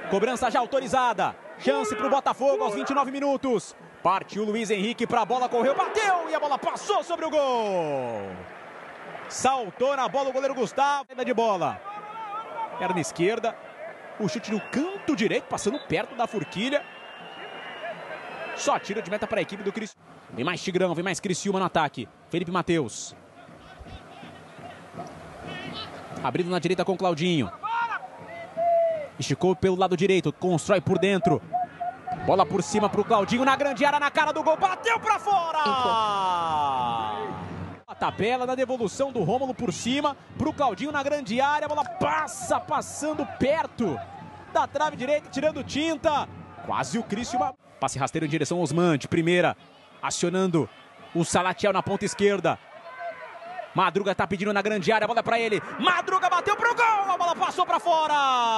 Cobrança já autorizada. Chance para o Botafogo aos 29 minutos. Partiu o Luiz Henrique para a bola, correu, bateu e a bola passou sobre o gol. Saltou na bola o goleiro Gustavo. Saída de bola. Perna esquerda. O chute no canto direito, passando perto da forquilha. Só tiro de meta para a equipe do Criciúma. Vem mais Tigrão, vem mais Criciúma no ataque. Felipe Matheus. Abrindo na direita com o Claudinho. Esticou pelo lado direito, constrói por dentro. Bola por cima para o Claudinho, na grande área, na cara do gol, bateu para fora! A tabela na devolução do Rômulo por cima, para o Claudinho na grande área, a bola passa, passando perto da trave direita, tirando tinta. Quase o Criciúma. Passe rasteiro em direção ao Osman, de primeira, acionando o Salatiel na ponta esquerda. Madruga tá pedindo na grande área, a bola é pra ele. Madruga bateu pro gol, a bola passou pra fora.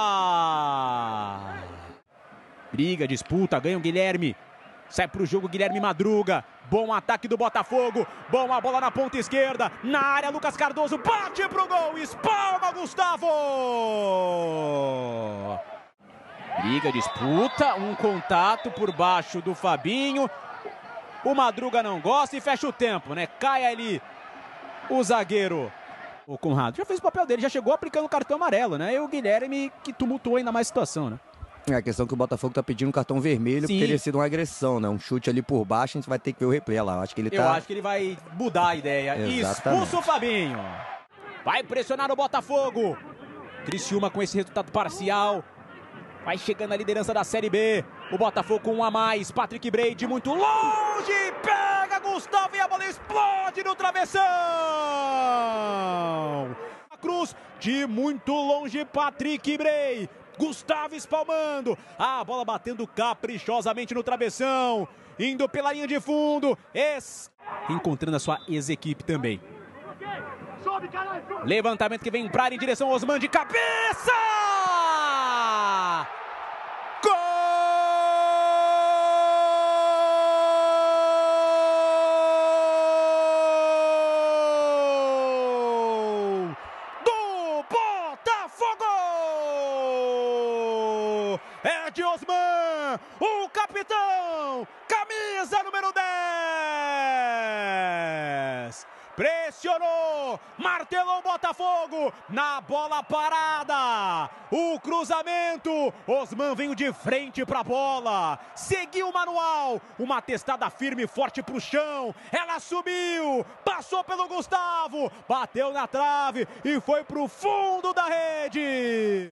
Briga, disputa, ganha o Guilherme. Sai pro jogo Guilherme Madruga. Bom ataque do Botafogo. Bom a bola na ponta esquerda. Na área, Lucas Cardoso bate pro gol. Espalma, Gustavo. Briga, disputa, um contato por baixo do Fabinho. O Madruga não gosta e fecha o tempo, né? Cai ali o zagueiro, o Conrado. Já fez o papel dele, já chegou aplicando o cartão amarelo, né? E o Guilherme que tumultuou ainda mais a situação, né? É a questão que o Botafogo tá pedindo um cartão vermelho. Sim. Por teria sido uma agressão, né? Um chute ali por baixo, a gente vai ter que ver o replay lá. Eu acho que ele vai mudar a ideia. Exatamente. Expulsa o Fabinho. Vai pressionar o Botafogo. Criciúma com esse resultado parcial. Vai chegando a liderança da Série B. O Botafogo com um a mais. Patrick Bray de muito longe. Pega Gustavo e a bola explode no travessão. A Cruz de muito longe. Patrick Bray. Gustavo espalmando. A bola batendo caprichosamente no travessão. Indo pela linha de fundo. Encontrando a sua ex-equipe também. Levantamento que vem pra área em direção ao Osman de cabeça. É de Osman, o capitão, camisa número 10. Pressionou, martelou o Botafogo na bola parada. O cruzamento, Osman veio de frente para a bola. Seguiu o manual, uma testada firme e forte para o chão. Ela subiu, passou pelo Gustavo, bateu na trave e foi para o fundo da rede.